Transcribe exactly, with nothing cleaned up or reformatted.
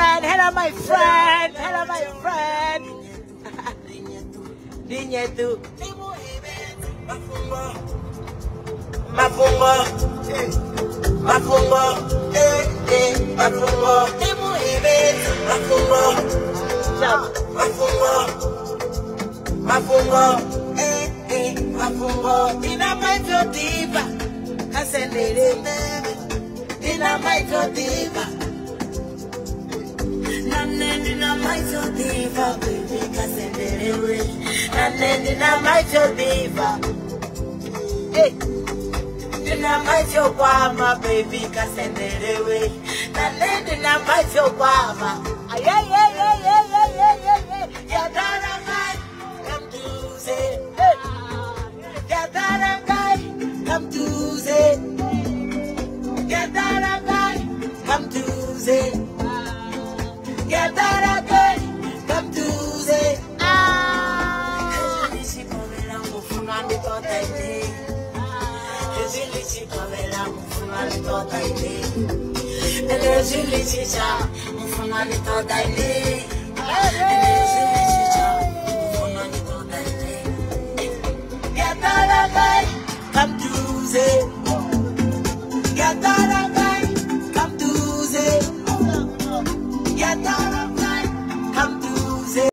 friend. Hello, my friend. Hello, my friend. Dinyetu. Mafungo. Mafungo. Mafungo. Eh, eh. Mafungo. Mafungo. Mafungo. Mafungo. Eh, eh. Mafungo. Dinamite diva. Kasendere. Dinamite diva. Nane dinamite diva, baby, kasendere. Nane dinamite diva. Hey, dinamite Obama, baby, kasendere. Nane dinamite Obama. Ay ay ay ay ay ay ay ay. Ya darangai, come to say. Ya darangai, come to say. Ya darangai, come to say. Get that again, come to say, ah. She come along, Mufunani thought I did. She come along, Mufunani thought I did. And she Mufunani thought I did.